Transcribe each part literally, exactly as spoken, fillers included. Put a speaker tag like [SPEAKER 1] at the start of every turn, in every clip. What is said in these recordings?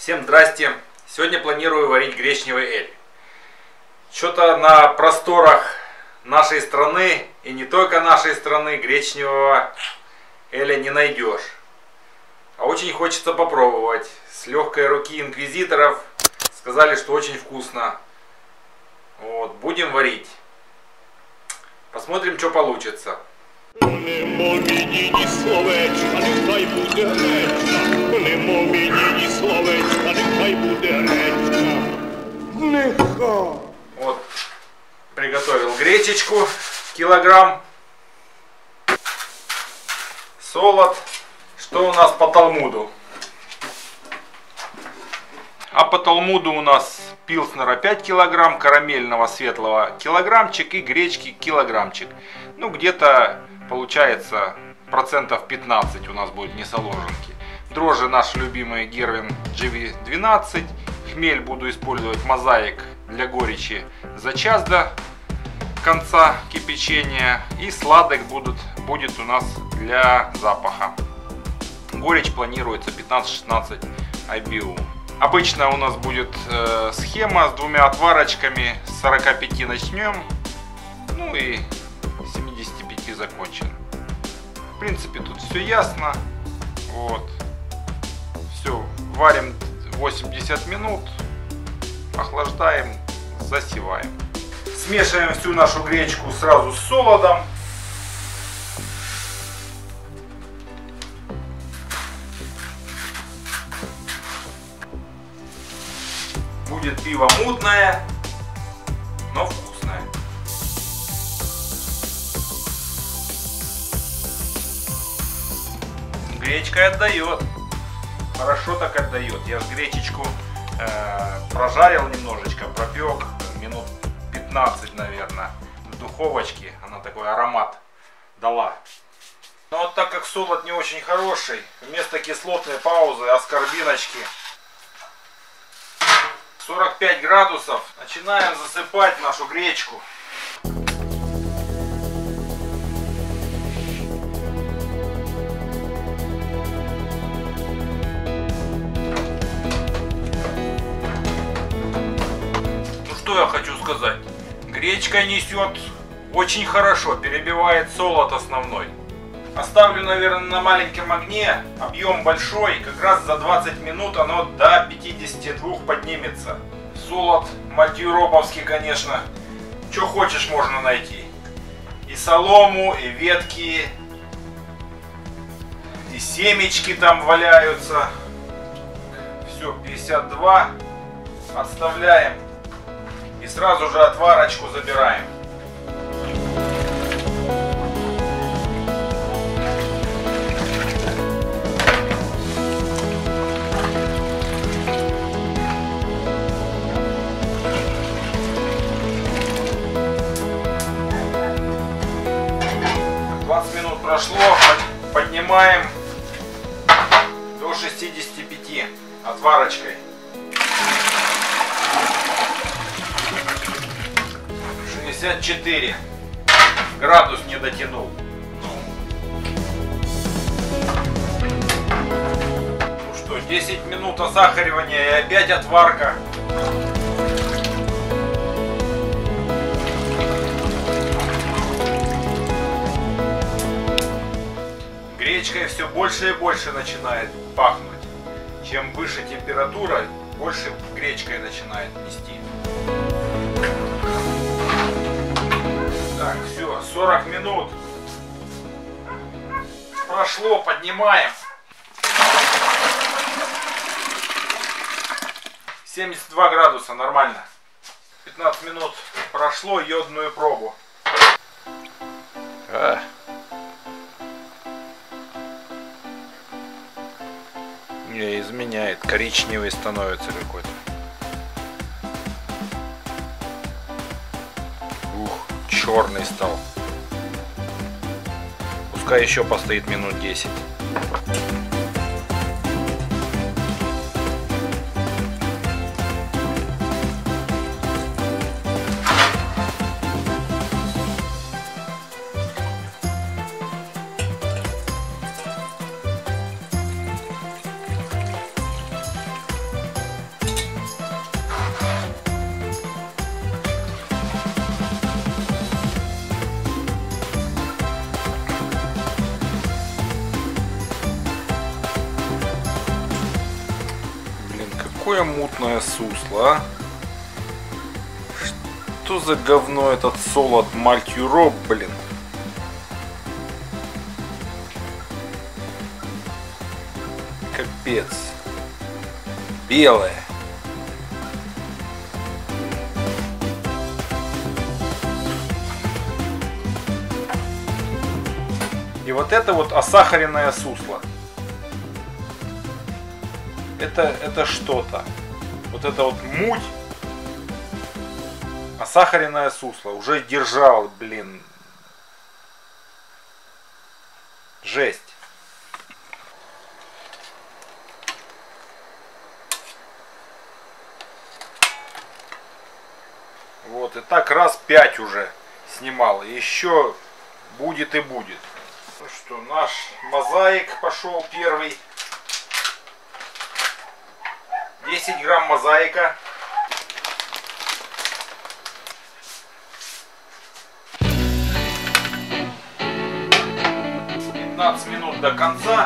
[SPEAKER 1] Всем здрасте! Сегодня планирую варить гречневый эль. Что-то на просторах нашей страны, и не только нашей страны, гречневого эля не найдешь. А очень хочется попробовать. С легкой руки инквизиторов сказали, что очень вкусно. Вот, будем варить. Посмотрим, что получится. Вот, приготовил гречечку килограмм, солод. Что у нас по Талмуду? А по Талмуду у нас пилснера пять килограмм, карамельного светлого килограммчик и гречки килограммчик. Ну, где-то получается процентов пятнадцать у нас будет несоложенки. Дрожжи наши любимые Гервин джи ви двенадцать. Хмель буду использовать мозаик для горечи за час до конца кипячения. И сладок будут, будет у нас для запаха. Горечь планируется пятнадцать-шестнадцать ай би ю. Обычно у нас будет э, схема с двумя отварочками. С сорока пяти начнем. Ну и семидесяти пяти закончим. В принципе, тут все ясно. Вот. Все. Варим восемьдесят минут. Охлаждаем. Засеваем. Смешиваем всю нашу гречку сразу с солодом. Будет пиво мутное, но вкусное. Гречка отдает. Хорошо так отдает. Я же гречечку э, прожарил немножечко, пропек минут пятнадцать, наверное, в духовочке. Она такой аромат дала. Но вот так как солод не очень хороший, вместо кислотной паузы аскорбиночки сорок пять градусов, начинаем засыпать нашу гречку. Ну что я хочу сказать, гречка несет очень хорошо, перебивает солод основной. Оставлю, наверное, на маленьком огне, объем большой, как раз за двадцать минут оно до пятидесяти двух поднимется. Солод мальтиюроповский, конечно, что хочешь можно найти. И солому, и ветки, и семечки там валяются. Все, пятьдесят два, отставляем и сразу же отварочку забираем. двадцать минут прошло, поднимаем до шестидесяти пяти отварочкой. шестьдесят четыре. Градус не дотянул. Ну что, десять минут озахаривания и опять отварка. Гречкой все больше и больше начинает пахнуть. Чем выше температура, больше гречкой начинает нести. Так, все, сорок минут прошло, поднимаем. семьдесят два градуса, нормально. пятнадцать минут прошло, йодную пробу. А. Не изменяет, коричневый становится какой-то. Ух, черный стал. Пускай еще постоит минут десять. какое мутное сусло, а? Что за говно этот солод Мальтюро, блин? Капец. Белое. И вот это вот осахаренное сусло. Это, это что-то. Вот это вот муть. Осахаренное сусло. Уже держал, блин. Жесть. Вот, и так раз пять уже снимал. Еще будет и будет. Ну что, наш мозаик пошел первый. десять грамм мозаика. пятнадцать минут до конца.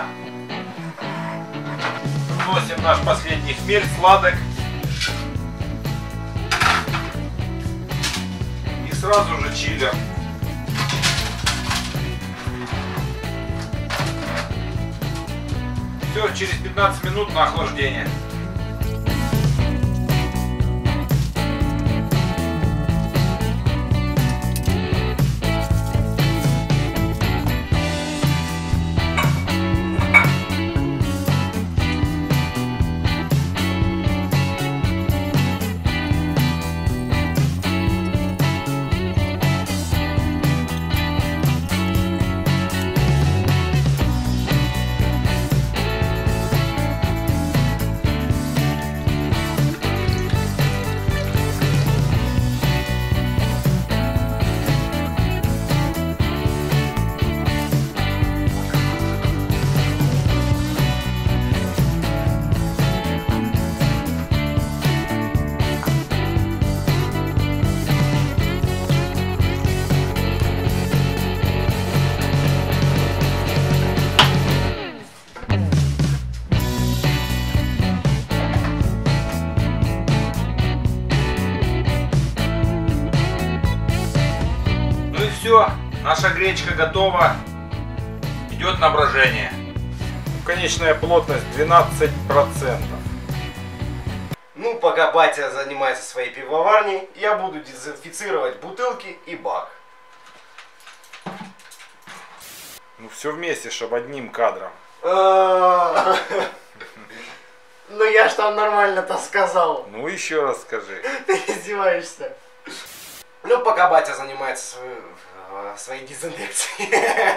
[SPEAKER 1] Вносим наш последний хмель, сладок. И сразу же чиллер. Все, через пятнадцать минут на охлаждение. Все, наша гречка готова, идет на брожение. Конечная плотность двенадцать процентов.
[SPEAKER 2] Ну, пока батя занимается своей пивоварней, я буду дезинфицировать бутылки и бак.
[SPEAKER 1] Ну все вместе, чтобы одним кадром.
[SPEAKER 2] Ну я ж там нормально-то сказал.
[SPEAKER 1] Ну еще раз скажи.
[SPEAKER 2] Ты издеваешься. Ну, пока батя занимается своей, своей дезинфекцией.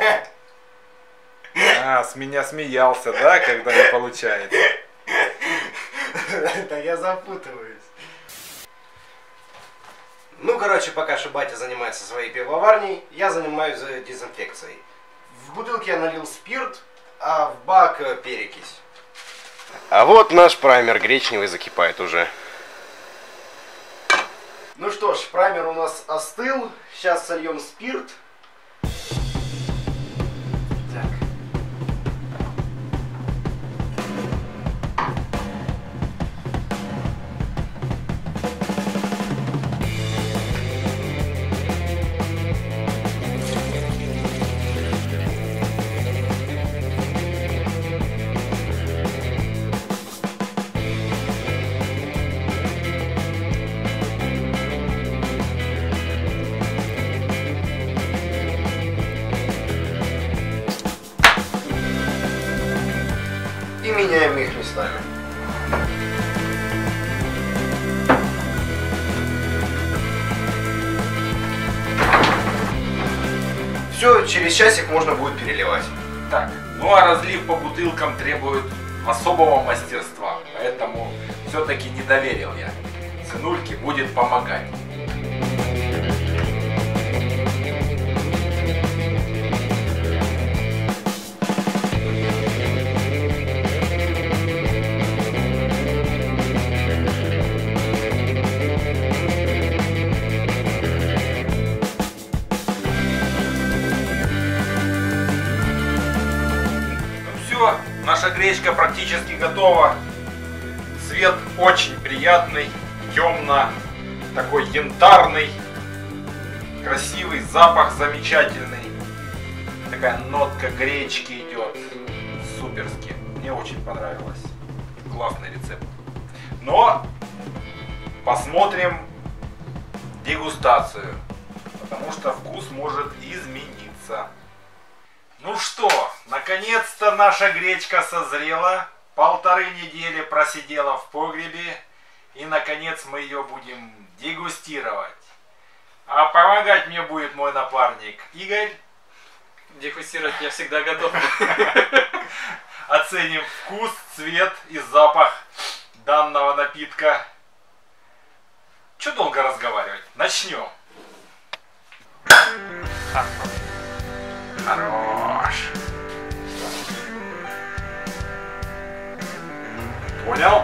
[SPEAKER 1] А, с меня смеялся, да, когда не получается?
[SPEAKER 2] Да я запутываюсь. Ну, короче, пока что батя занимается своей пивоварней, я занимаюсь дезинфекцией. В бутылке я налил спирт, а в бак перекись. А вот наш праймер гречневый закипает уже. Ну что ж, праймер у нас остыл. Сейчас сольем спирт. Так. И меняем их местами. Все, через часик можно будет переливать.
[SPEAKER 1] Так, ну а разлив по бутылкам требует особого мастерства, поэтому все-таки не доверил я. Сынульке будет помогать. Наша гречка практически готова. цвет очень приятный, темно, такой янтарный, красивый, запах замечательный. Такая нотка гречки идет, суперски. Мне очень понравилось. Классный рецепт. Но посмотрим дегустацию, потому что вкус может измениться. Ну что, наконец-то наша гречка созрела. Полторы недели просидела в погребе. И наконец мы ее будем дегустировать. А помогать мне будет мой напарник Игорь.
[SPEAKER 3] Дегустировать я всегда готов.
[SPEAKER 1] Оценим вкус, цвет и запах данного напитка. Че долго разговаривать? Начнем. Хорош. Понял?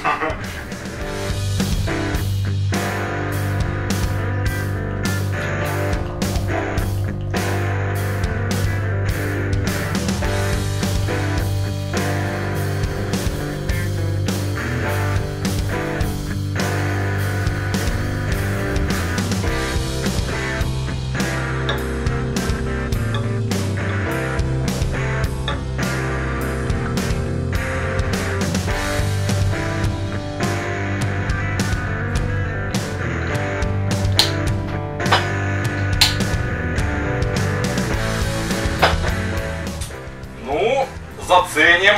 [SPEAKER 1] Заценим.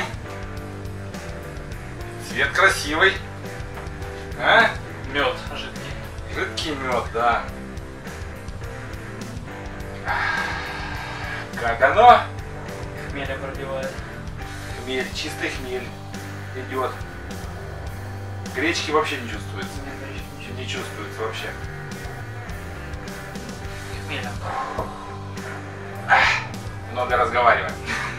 [SPEAKER 1] Цвет красивый. А?
[SPEAKER 3] Мед жидкий.
[SPEAKER 1] Жидкий мед, да. Как оно?
[SPEAKER 3] Хмеля пробивает.
[SPEAKER 1] Хмель, чистый хмель идет. Гречки вообще не чувствуется.
[SPEAKER 3] Нет, гречки ничего.
[SPEAKER 1] Не чувствуется вообще.
[SPEAKER 3] Хмеля.
[SPEAKER 1] Много разговариваем.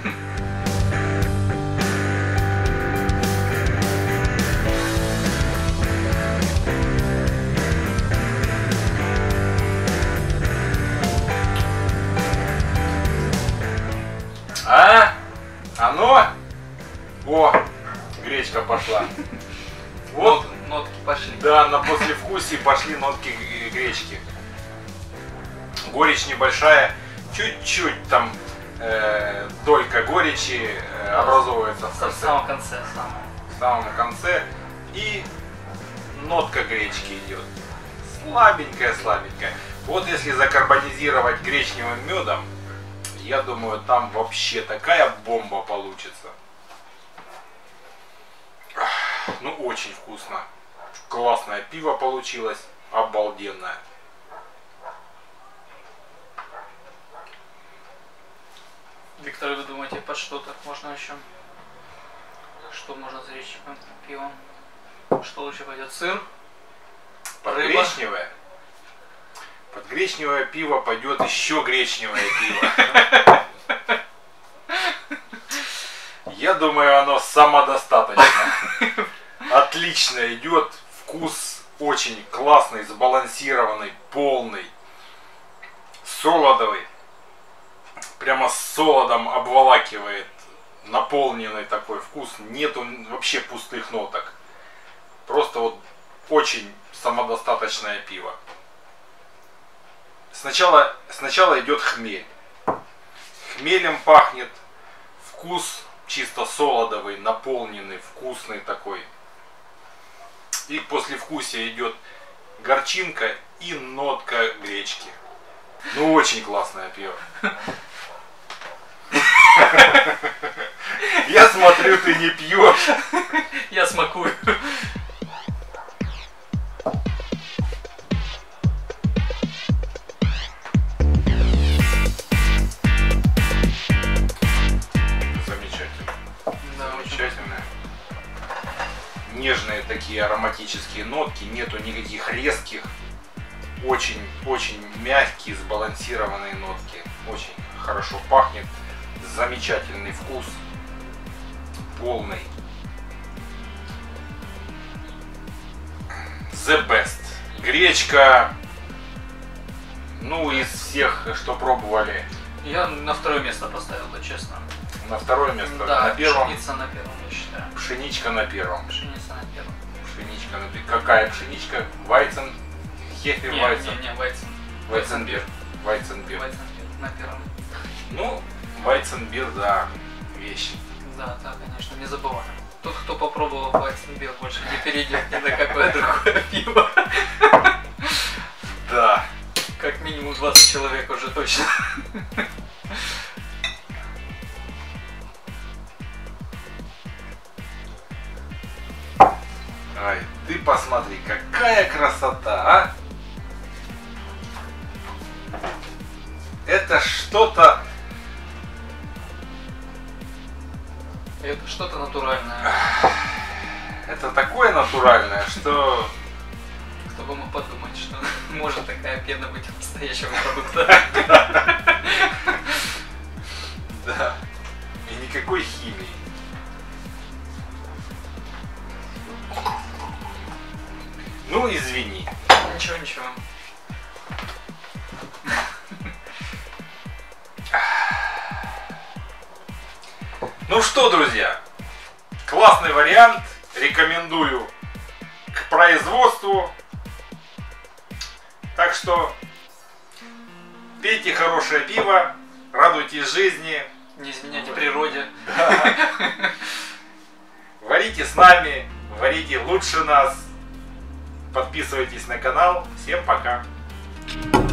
[SPEAKER 1] А? Оно? О, гречка пошла. Вот.
[SPEAKER 3] Нотки пошли.
[SPEAKER 1] Да, на послевкусии пошли нотки гречки. Горечь небольшая, чуть-чуть там э, долька горечи э, образовывается в,
[SPEAKER 3] в самом конце. Самом.
[SPEAKER 1] В самом конце. И нотка гречки идет. Слабенькая-слабенькая. Вот если закарбонизировать гречневым медом, я думаю, там вообще такая бомба получится. Ну, очень вкусно. Классное пиво получилось. Обалденное.
[SPEAKER 3] Виктор, вы думаете, под что так можно еще? Что можно с гречневым пивом? Что лучше пойдет? Сыр?
[SPEAKER 1] Под
[SPEAKER 3] рыба?
[SPEAKER 1] гречневое? Под гречневое пиво пойдет еще гречневое пиво. Я думаю, оно самодостаточно. Отлично идет. Вкус очень классный, сбалансированный, полный. Солодовый. Прямо с солодом обволакивает. Наполненный такой вкус. Нету вообще пустых ноток. Просто вот очень самодостаточное пиво. Сначала, сначала идет хмель. Хмелем пахнет. Вкус чисто солодовый, наполненный, вкусный такой. И послевкусие идет горчинка и нотка гречки. Ну, очень классное пиво. Я смотрю, ты не пьешь.
[SPEAKER 3] Я смакую.
[SPEAKER 1] Нежные такие ароматические нотки, нету никаких резких, очень-очень мягкие, сбалансированные нотки, очень хорошо пахнет, замечательный вкус, полный, the best. Гречка, ну, из всех, что пробовали.
[SPEAKER 3] Я на второе место поставил, да, честно.
[SPEAKER 1] На второе место,
[SPEAKER 3] да,
[SPEAKER 1] на первом.
[SPEAKER 3] Пшеница на первом, я считаю.
[SPEAKER 1] Пшеничка на первом.
[SPEAKER 3] Пшеница на первом.
[SPEAKER 1] пшеничка, например. Какая пшеничка? Вайцен, Хефер
[SPEAKER 3] Не,
[SPEAKER 1] Вайцен.
[SPEAKER 3] не, не, Вайцен.
[SPEAKER 1] Вайценберг. Вайценберг.
[SPEAKER 3] Вайценберг на первом.
[SPEAKER 1] Ну, Вайценберг, да, вещь.
[SPEAKER 3] Да, да, конечно, не забываем. Тот, кто попробовал Вайценберг, больше не перейдет ни на какое другое пиво.
[SPEAKER 1] Да.
[SPEAKER 3] Как минимум двадцать человек уже точно.
[SPEAKER 1] Ай, ты посмотри, какая красота, а! Это что-то...
[SPEAKER 3] Это что-то натуральное.
[SPEAKER 1] Это такое натуральное, что...
[SPEAKER 3] Кто бы мог подумать, что может такая пена быть у настоящего продукта.
[SPEAKER 1] Да. И никакой химии. Ну, извини.
[SPEAKER 3] Ничего, ничего.
[SPEAKER 1] Ну что, друзья, классный вариант, рекомендую к производству. Так что пейте хорошее пиво, радуйтесь жизни.
[SPEAKER 3] Не изменяйте природе.
[SPEAKER 1] Да. Варите с нами, варите лучше нас. Подписывайтесь на канал. Всем пока.